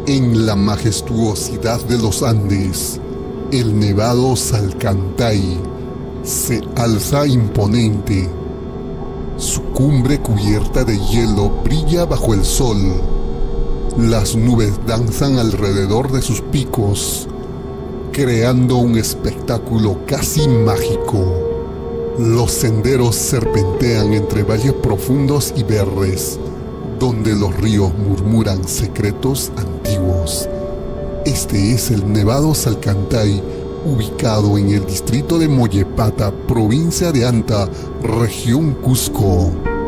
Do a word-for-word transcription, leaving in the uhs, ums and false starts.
En la majestuosidad de los Andes, el Nevado Salcantay se alza imponente. Su cumbre cubierta de hielo brilla bajo el sol. Las nubes danzan alrededor de sus picos, creando un espectáculo casi mágico. Los senderos serpentean entre valles profundos y verdes, donde los ríos murmuran secretos antiguos. Este es el Nevado Salcantay, ubicado en el distrito de Mollepata, provincia de Anta, región Cusco.